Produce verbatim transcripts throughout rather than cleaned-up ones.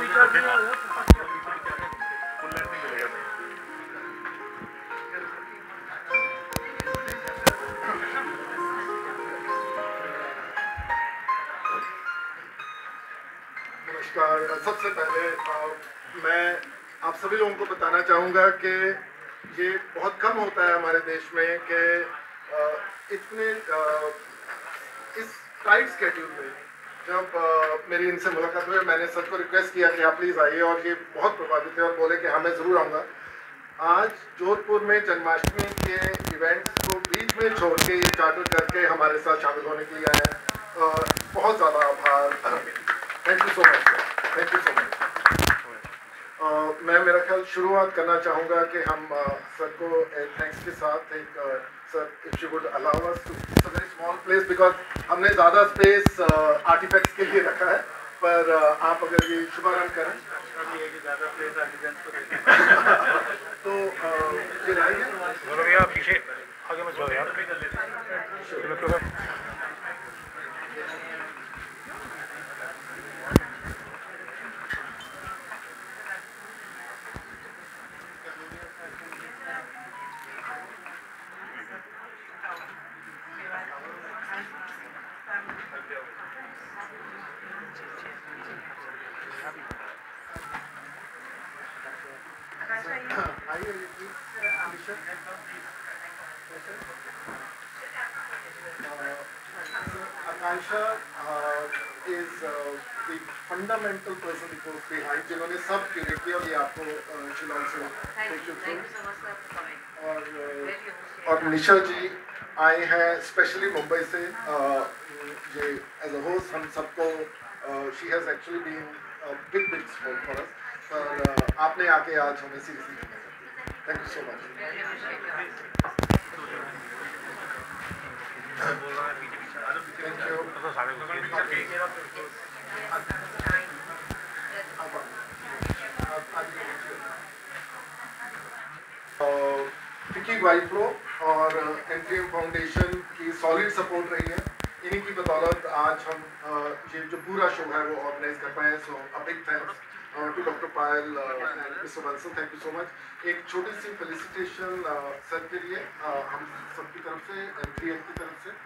नमस्कार। सबसे पहले आ, मैं आप सभी लोगों को बताना चाहूँगा कि ये बहुत कम होता है हमारे देश में कि इतने आ, इस टाइट स्केड्यूल में जब आ, मेरी इनसे मुलाकात हुई, मैंने सबको रिक्वेस्ट किया कि आप प्लीज़ आइए, और ये बहुत प्रभावित थे और बोले कि हाँ मैं ज़रूर आऊँगा। आज जोधपुर में जन्माष्टमी के इवेंट्स को बीच में छोड़ के ये चार्टर करके हमारे साथ शामिल होने के लिए आए हैं। बहुत ज़्यादा आभार, thank you so much, thank you so much. मैं मेरा ख्याल शुरुआत करना चाहूँगा कि हम uh, सर को थैंक्स के साथ एक sir if you would allow us to, it's a very small place because हमने ज़्यादा स्पेस आर्टिफैक्ट्स के लिए रखा है, पर uh, आप अगर ये शुभारंभ करें ज़्यादा प्लेस आर्टिफैक्ट्स को देखें तो uh, ये रहेंगे पीछे आगे मत जाओ यार। Akansha uh, is uh, the fundamental person because behind जिन्होंने सब क्यूरेट किया, और ये आपको should also take you through. और uh, और निशा जी आए हैं स्पेशली मुंबई से, uh, ये as a host हम सबको uh, she has actually been a big big support for us, पर uh, आपने आके आज हमें seriously thank you so much. Thank you. विकी वाइप्रो और एंट्रियम फाउंडेशन की सॉलिड सपोर्ट रही है, इन्हीं की बदौलत आज हम ये जो पूरा शो है वो ऑर्गेनाइज कर पाए। So a big thanks to doctor Payal and mister Bansal, thank you so much. एक छोटी सी फेलिसिटेशन सर के लिए हम सबकी तरफ से, एंट्रियम की तरफ से।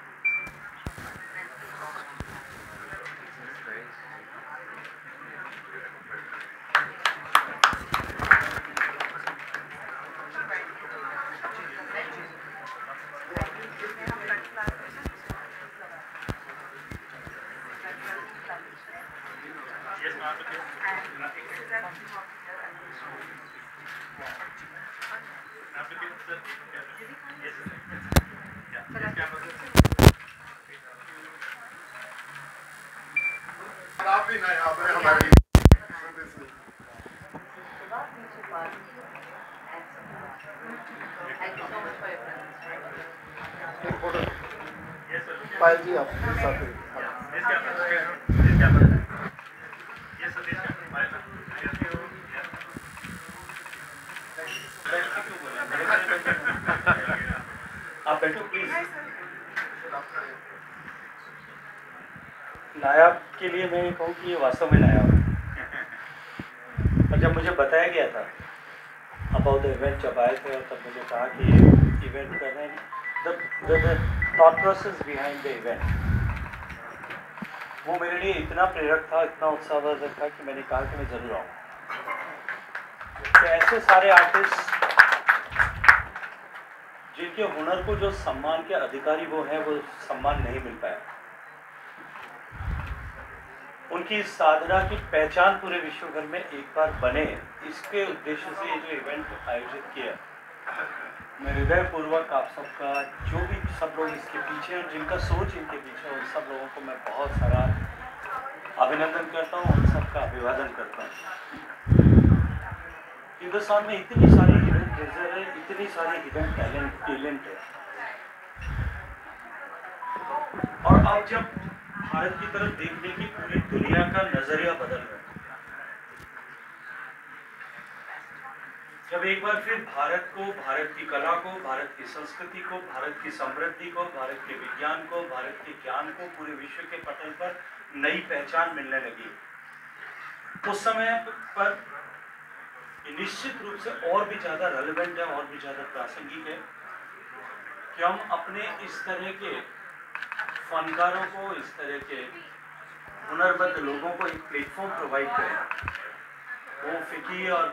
आप भी नए आप हैं हमारी पायल जी आप साथ आप बैठो प्लीज। नायाब के लिए मैं कहूँ कि ये वास्तव में नायाब है। और जब मुझे बताया गया था अबाउट द इवेंट, जब आए थे और तब मुझे कहा कि ये इवेंट कर रहे हैं, the thought process behind the event, वो मेरे लिए इतना प्रेरक था, इतना उत्साहवर्धक था कि मैंने कहा कि मैं ज़रूर आऊँ। तो ऐसे सारे आर्टिस्ट जिनके हुनर को जो सम्मान के अधिकारी वो हैं, वो सम्मान नहीं मिल पाया, उनकी साधना की पहचान पूरे विश्व भर में एक बार बने, इसके उद्देश्य से ये जो इवेंट आयोजित किया, मैं हृदयपूर्वक आप सबका, जो भी सब लोग इसके पीछे और जिनका सोच इनके पीछे, उन सब लोगों को मैं बहुत सारा अभिनंदन करता हूँ, उन सबका अभिवादन करता हूँ। हिंदुस्तान में इतनी सारी इवेंट रिजर्व है, इतनी सारी इवेंट टैलेंट टैलेंट है, और अब जब भारत की तरफ देखने की पूरी दुनिया का नजरिया बदल रहा है, जब एक बार फिर भारत को, भारत की कला को, भारत की संस्कृति को, भारत की समृद्धि को, भारत के विज्ञान को, भारत के ज्ञान को पूरे विश्व के पटल पर नई पहचान मिलने लगी, उस समय पर निश्चित रूप से और भी ज़्यादा रेलेवेंट है, और भी ज़्यादा प्रासंगिक है कि हम अपने इस तरह के फनकारों को, इस तरह के हुनरमंद लोगों को एक प्लेटफॉर्म प्रोवाइड करें। वो फिकी और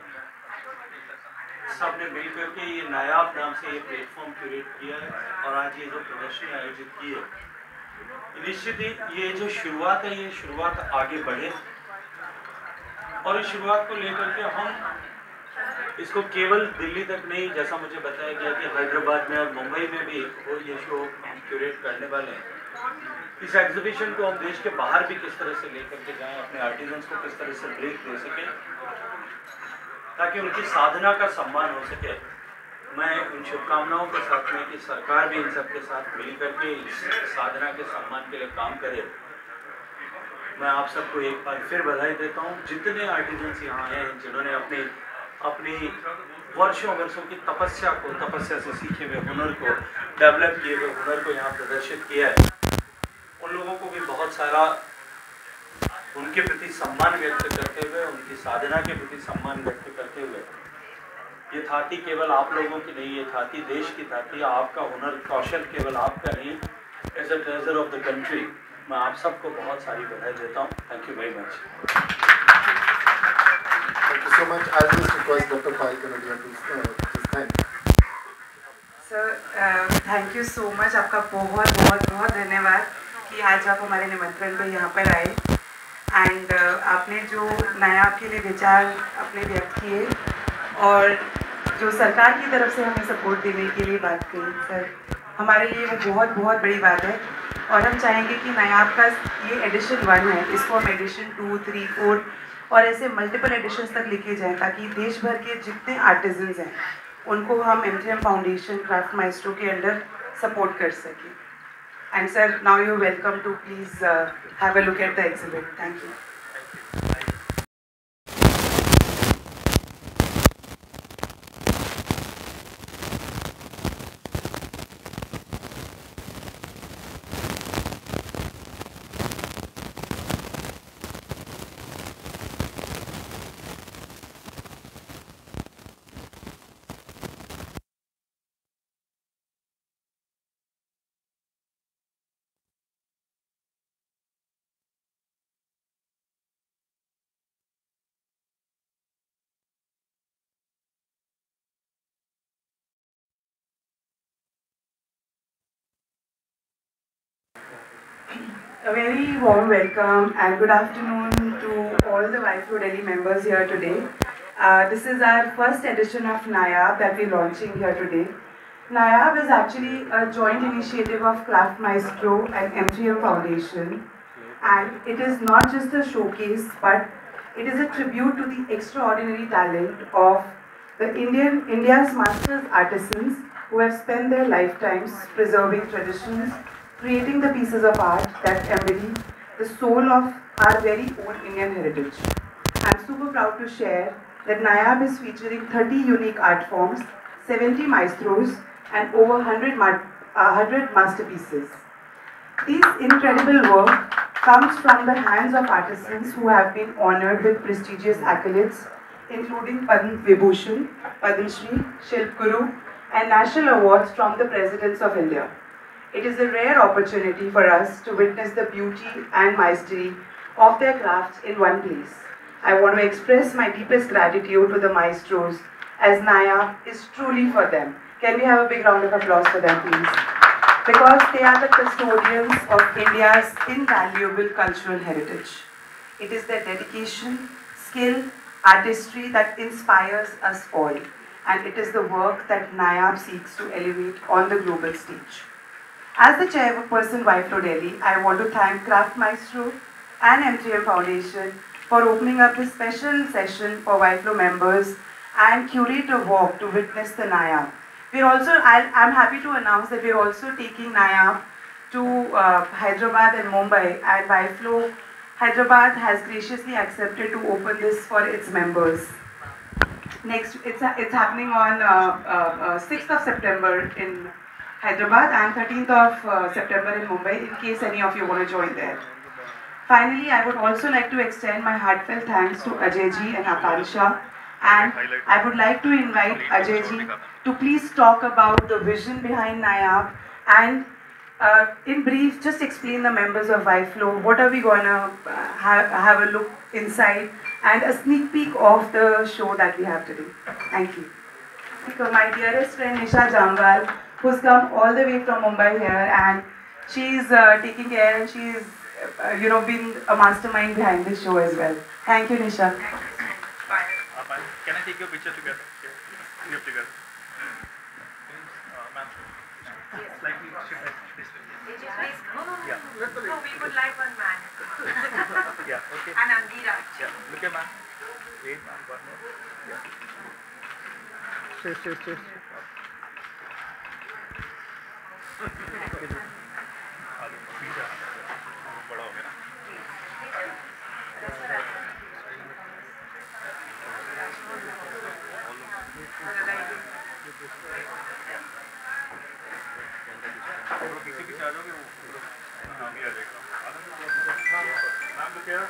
सबने मिलकर के ये नायाब नाम से ये प्लेटफॉर्म क्रिएट किया है, और आज ये जो प्रदर्शनी आयोजित की है, निश्चित ही ये जो शुरुआत है, ये शुरुआत आगे बढ़े, और इस शुरुआत को लेकर के हम इसको केवल दिल्ली तक नहीं, जैसा मुझे बताया गया कि हैदराबाद में और मुंबई में भी वो ये शो हम क्यूरेट करने वाले हैं। इस एग्जीबिशन को हम देश के बाहर भी किस तरह से लेकर के जाएं, अपने आर्टिजन्स को किस तरह से ब्रेक दे सकें, ताकि उनकी साधना का सम्मान हो सके। मैं उन शुभकामनाओं के साथ में कि सरकार भी इन सब के साथ मिल करके इस साधना के सम्मान के लिए काम करे। मैं आप सबको एक बार फिर बधाई देता हूँ, जितने आर्टिजन्स यहाँ हैं, जिन्होंने अपनी अपनी वर्षों वर्षों की तपस्या को, तपस्या से सीखे हुए हुनर को, डेवलप किए हुए हुनर को यहाँ प्रदर्शित किया है, उन लोगों को भी बहुत सारा उनके प्रति सम्मान व्यक्त करते हुए, उनकी साधना के प्रति सम्मान व्यक्त करते हुए, ये थाती केवल आप लोगों की नहीं, ये थाती देश की थाती, आपका हुनर कौशल केवल आपका नहीं, as a treasure of the country. मैं आप सबको बहुत सारी बधाई देता हूँ। Thank you very much. Thank you so much. I'll just request Doctor Payal Kanodia to uh, just thank. Sir, uh, thank you so much. आपका बहुत बहुत बहुत धन्यवाद कि आज आप हमारे निमंत्रण पे यहाँ पर आए, एंड uh, आपने जो नायाब के लिए विचार अपने व्यक्त किए और जो सरकार की तरफ से हमें सपोर्ट देने के लिए बात कही, सर हमारे लिए वो बहुत बहुत बड़ी बात है। और हम चाहेंगे कि नायाब का ये एडिशन वन है, इसको हम एडिशन टू थ्री फोर और ऐसे मल्टीपल एडिशंस तक लेके जाएं, ताकि देश भर के जितने आर्टिजन्स हैं उनको हम M T M foundation craft maestro के अंडर सपोर्ट कर सकें। And sir, now you welcome to please have a look at the exhibit. Thank you. A very warm welcome and good afternoon to all the WIFLO Delhi members here today. Uh, this is our first edition of NAYAB that we're launching here today. NAYAB is actually a joint initiative of Craft Maestro and M T M Foundation, and it is not just a showcase, but it is a tribute to the extraordinary talent of the Indian India's masters artisans who have spent their lifetimes preserving traditions, creating the pieces of art that embody the soul of our very own Indian heritage. I'm super proud to share that NAYAB is featuring thirty unique art forms, seventy maestros, and over one hundred, uh, one hundred masterpieces. This incredible work comes from the hands of artisans who have been honored with prestigious accolades, including Padma Vibhushan, Padma Shri, Shilp Guru, and national awards from the Presidents of India. It is a rare opportunity for us to witness the beauty and mastery of their crafts in one place. I want to express my deepest gratitude to the maestros, as NAYAB is truly for them. Can we have a big round of applause for them, please? Because they are the custodians of India's invaluable cultural heritage. It is their dedication, skill, artistry that inspires us all, and it is the work that NAYAB seeks to elevate on the global stage. As the chairperson WIFLO Delhi, I want to thank Craft Maestro and M T M Foundation for opening up this special session for WIFLO members and curate a walk to witness the NAYAB. We're also, I'll, I'm happy to announce that we're also taking NAYAB to uh, Hyderabad and Mumbai, and WIFLO Hyderabad has graciously accepted to open this for its members. Next, it's, it's happening on uh, uh, uh, sixth of September in Hyderabad and thirteenth of uh, September in Mumbai, in case any of you want to join there. Finally, I would also like to extend my heartfelt thanks to Ajay ji and Akansha, and I would like to invite Ajay ji to please talk about the vision behind NAYAB and uh, in brief, just explain the members of YFlow, what are we going to uh, have, have a look inside and a sneak peek of the show that we have today. Thank you. So my dearest friend Nisha Jamwal, who's come all the way from Mumbai here, and she's uh, taking care and she's uh, you know been a mastermind behind this show as well. Thank you, Nisha. Bye. Can I take your picture together? Yeah. You together. Uh, ma'am. Slightly shift this way. No, no, no. Yeah. No, we would like one man. Yeah. Okay. And Angira. Yeah. Look at ma'am. Wait, ma'am. One more. Yeah. Stay, stay, stay. बड़ा हो गया ना किसी भी चाह दोगे वो नाम भी आ जाएगा नाम तो क्या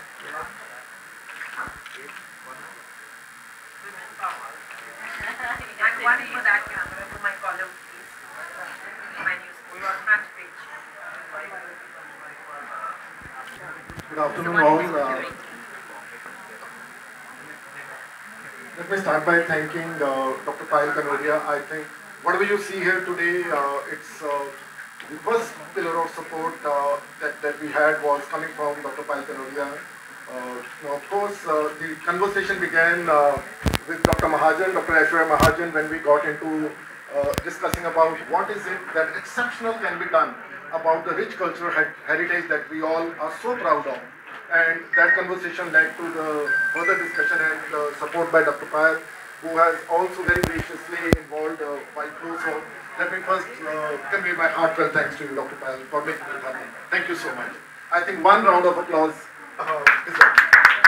And one for that camera, for my column, please. My news, front page. Good afternoon all. Uh, let me start by thanking uh, Doctor Payal Kanodia. I think whatever you see here today, uh, it's uh, the first pillar of support uh, that, that we had was coming from Doctor Payal Kanodia. Uh, now of course, uh, the conversation began uh, with Doctor Mahajan, Doctor Aishwarya Mahajan, when we got into uh, discussing about what is it that exceptional can be done about the rich cultural heritage that we all are so proud of. And that conversation led to the further discussion and uh, support by Doctor Payal, who has also very graciously involved uh, YFlow. So let me first uh, convey my heartfelt thanks to you, Doctor Payal, for making it happen. Thank you so much. I think one round of applause uh, is up.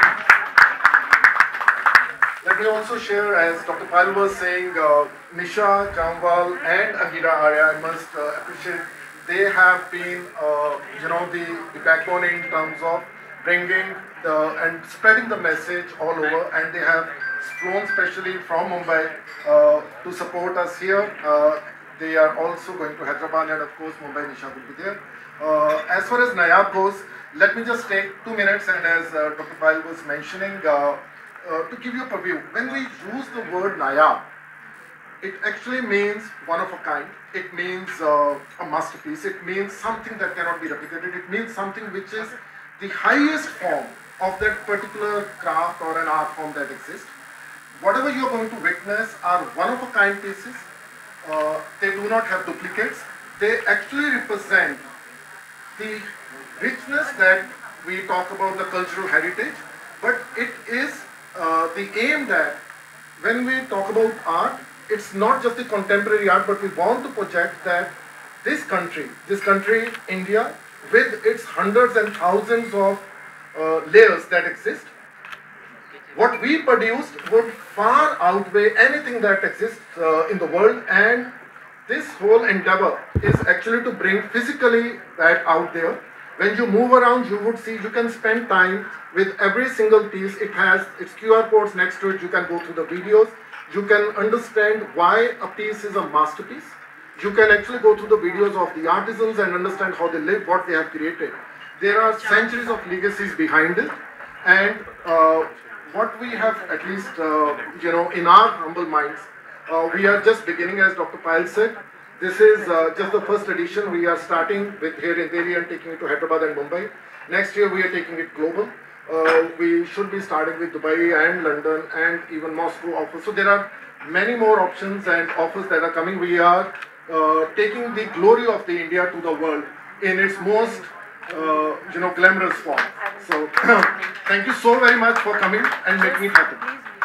Let me also share, as Doctor Payal was saying, uh, Nisha Jamwal and Angira Arya, I must uh, appreciate, they have been, uh, you know, the, the backbone in terms of bringing the, and spreading the message all over, and they have flown specially from Mumbai uh, to support us here. Uh, they are also going to Hyderabad, and of course Mumbai Nisha will be there. Uh, as far as NAYAB goes, let me just take two minutes, and as uh, Doctor Payal was mentioning, uh, uh, to give you a preview, when we use the word NAYAB, it actually means one of a kind. It means uh, a masterpiece. It means something that cannot be replicated. It means something which is the highest form of that particular craft or an art form that exists. Whatever you are going to witness are one-of-a-kind pieces. Uh, they do not have duplicates. They actually represent the richness that we talk about, the cultural heritage, but it is uh, the aim that when we talk about art, it's not just the contemporary art, but we want to project that this country, this country, India, with its hundreds and thousands of uh, layers that exist, what we produced would far outweigh anything that exists uh, in the world, and this whole endeavor is actually to bring physically that out there. When you move around, you would see, you can spend time with every single piece. It has its Q R codes next to it. You can go through the videos. You can understand why a piece is a masterpiece. You can actually go through the videos of the artisans and understand how they live, what they have created. There are centuries of legacies behind it, and uh, what we have, at least uh, you know, in our humble minds, uh, we are just beginning, as Doctor Payal said. This is uh, just the first edition. We are starting with here in Delhi and taking it to Hyderabad and Mumbai. Next year we are taking it global. Uh, we should be starting with Dubai and London and even Moscow offers. So there are many more options and offers that are coming. We are uh, taking the glory of the India to the world in its most uh, you know, glamorous form. So thank you so very much for coming and making it happen.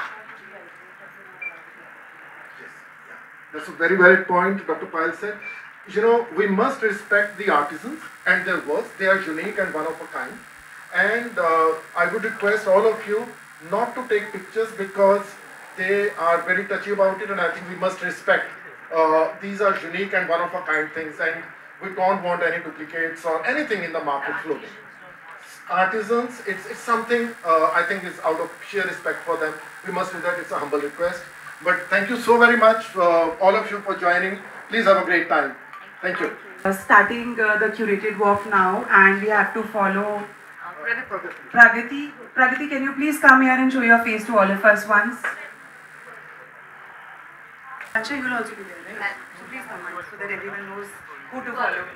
That's a very valid point Doctor Payal said. You know, we must respect the artisans and their works. They are unique and one of a kind. And uh, I would request all of you not to take pictures because they are very touchy about it, and I think we must respect. Uh, these are unique and one of a kind things, and we don't want any duplicates or anything in the market floating. artisans, it's, it's something uh, I think is out of sheer respect for them. We must do that, it's a humble request. But thank you so very much, uh, all of you, for joining. Please have a great time. Thank you. Uh, starting uh, the curated walk now, and we have to follow Pragati. Pragati. Pragati, can you please come here and show your face to all of us once? Akshay, you will also be there, right? So please come on, so that everyone knows who to follow.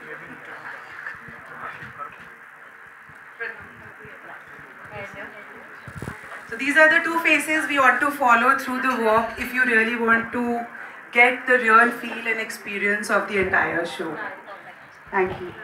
So these are the two faces we ought to follow through the walk if you really want to get the real feel and experience of the entire show. Thank you.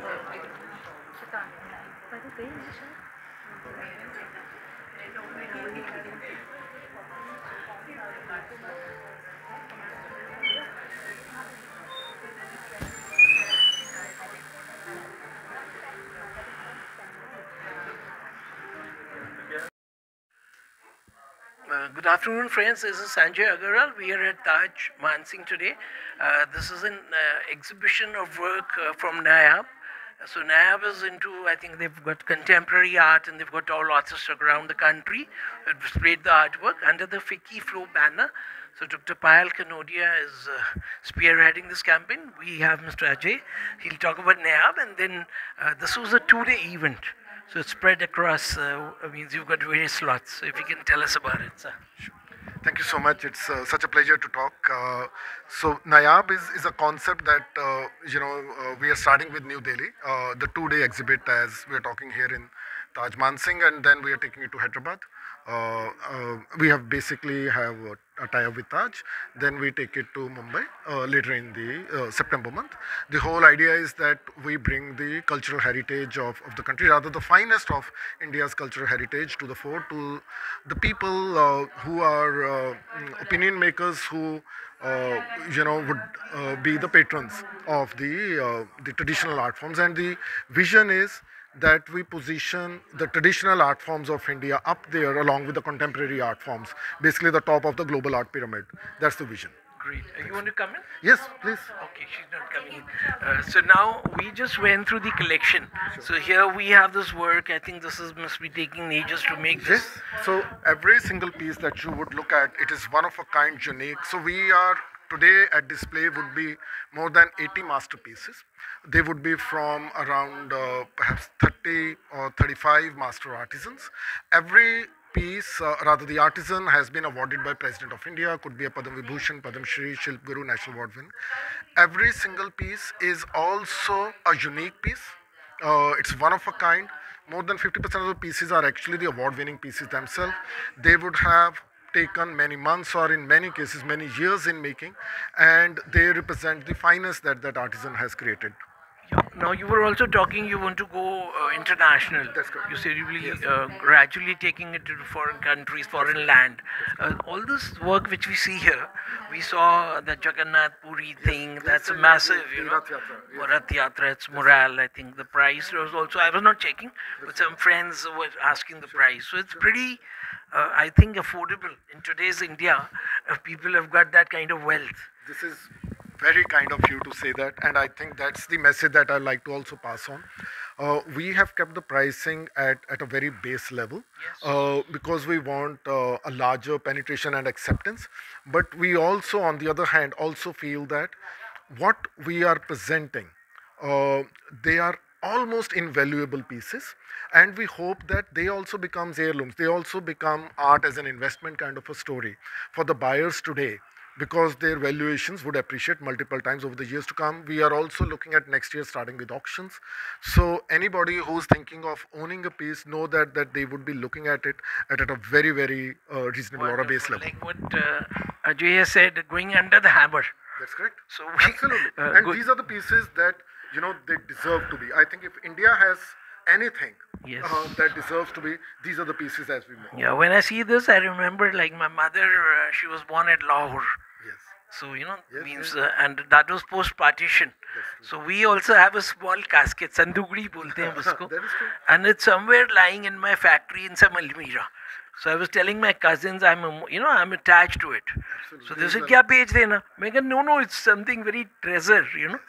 Uh, good afternoon, friends. This is Sanjay Agarwal. We are at Taj Mansingh today. Uh, this is an uh, exhibition of work uh, from NAYAB. So NAYAB is into, I think they've got contemporary art and they've got all artists around the country who displayed the artwork under the Fiki Flow banner. So Doctor Payal Kanodia is uh, spearheading this campaign. We have Mister Ajay. He'll talk about NAYAB, and then uh, this was a two-day event. So it's spread across, uh, means you've got various slots. So if you can tell us about it, sir. Sure. Thank you so much. It's uh, such a pleasure to talk. Uh, so NAYAB is, is a concept that, uh, you know, uh, we are starting with New Delhi, uh, the two-day exhibit as we are talking here in Taj Mansingh, and then we are taking it to Hyderabad. Uh, uh, we have basically have a, a tie-up with Taj, then we take it to Mumbai uh, later in the uh, September month. The whole idea is that we bring the cultural heritage of, of the country, rather the finest of India's cultural heritage, to the fore, to the people uh, who are uh, opinion makers, who uh, you know would uh, be the patrons of the uh, the traditional art forms. And the vision is that we position the traditional art forms of India up there along with the contemporary art forms, basically the top of the global art pyramid. That's the vision. Great. Uh, you want to come in? Yes, please. Okay, she's not coming in. Uh, so now we just went through the collection. Sure. So here we have this work. I think this is must be taking ages to make this. Yes. So every single piece that you would look at, it is one of a kind, unique. So we are today at display would be more than eighty masterpieces. They would be from around uh, perhaps thirty or thirty-five master artisans. Every piece, uh, rather the artisan, has been awarded by President of India, could be a Padma Vibhushan, Padma Shri, Shilp Guru, National Award win. Every single piece is also a unique piece. Uh, it's one of a kind. More than fifty percent of the pieces are actually the award-winning pieces themselves. They would have taken many months, or in many cases many years in making, and they represent the finest that that artisan has created. Yeah. Now you were also talking you want to go uh, international. That's correct. You said you will Yes. uh, gradually taking it to foreign countries, foreign land. Uh, all this work which we see here, we saw the Jagannath Puri thing. That's a massive, you the know, Rath Yatra, yes. Rath Yatra. It's morale. I think the price was also. I was not checking, but some friends were asking the price. So it's pretty. Uh, I think affordable in today's India. If people have got that kind of wealth. This is very kind of you to say that, and I think that's the message that I like to also pass on. Uh, we have kept the pricing at, at a very base level, Yes. uh, because we want uh, a larger penetration and acceptance. But we also, on the other hand, also feel that what we are presenting, uh, they are almost invaluable pieces, and we hope that they also become heirlooms. They also become art as an investment kind of a story for the buyers today, because their valuations would appreciate multiple times over the years to come. We are also looking at next year starting with auctions. So anybody who's thinking of owning a piece, know that that they would be looking at it at, at a very, very uh, reasonable or a base level. Like what uh, Ajay has said, going under the hammer. That's correct. So we, Absolutely. uh, and good. these are the pieces that, you know, they deserve to be. I think if India has anything Yes. uh, that deserves to be, these are the pieces as we make. Yeah, when I see this, I remember like my mother, uh, she was born at Lahore. Yes. So, you know, Yes, means, yes. uh, and that was post-partition. So we also have a small casket, sandugri bolte hain usko. That is true. And it's somewhere lying in my factory in some Almira. So I was telling my cousins, I'm, a, you know, I'm attached to it. So they said, kya page dena? I said, no, no, it's something very treasure, you know.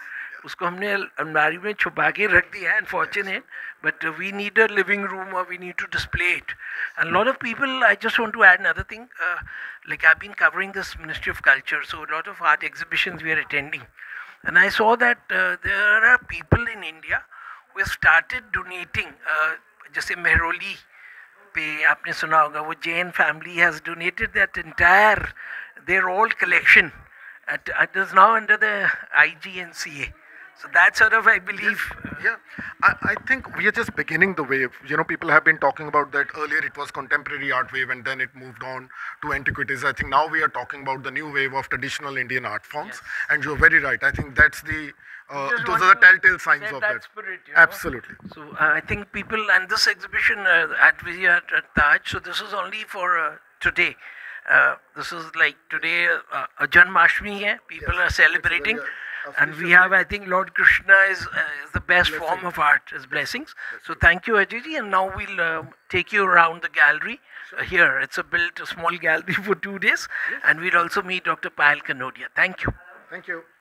उसको हमने अलमारी में छुपा के रख दिया है, unfortunate, but uh, we need a living room or we need to display it. And a lot of people, I just want to add another thing, uh, like I've been covering this Ministry of Culture, so a lot of art exhibitions we are attending. And I saw that uh, there are people in India who have started donating, uh, जैसे मेहरोली पे आपने सुना होगा, वो Jain family has donated that entire, their old collection. At, it is now under the I G N C A. So that sort of, I believe. Yeah, I, I think we are just beginning the wave. You know, people have been talking about that earlier. It was contemporary art wave, and then it moved on to antiquities. I think now we are talking about the new wave of traditional Indian art forms. Yes. And you're very right. I think that's the uh, those are the telltale signs of that. Spirit, you know? Absolutely. So uh, I think people, and this exhibition uh, at we are at Taj. So this is only for uh, today. Uh, this is like today, uh, a Janmashtami hai, people Yes, are celebrating, very, uh, and we have, I think, Lord Krishna is, uh, is the best Blessing. form of art, is blessings. So thank you, Ajay ji, and now we'll uh, take you around the gallery. Uh, here, it's a built a small gallery for two days, Yes. and we'll also meet Doctor Payal Kanodia. Thank you. Thank you.